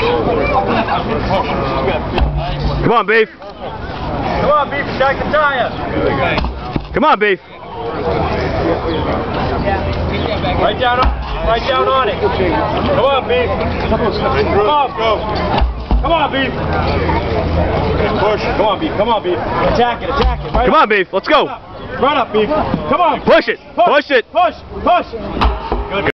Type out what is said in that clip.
Come on, Beef. Come on, Beef, strike the tire. Come on, Beef. Right down on it. Come on, Beef. Come on, go. Come on, Beef. Push. Come on, Beef. Come on, Beef. Attack it. Right Come on, Beef. Let's go. Right up, Beef. Come on. Push it. Push it. Push.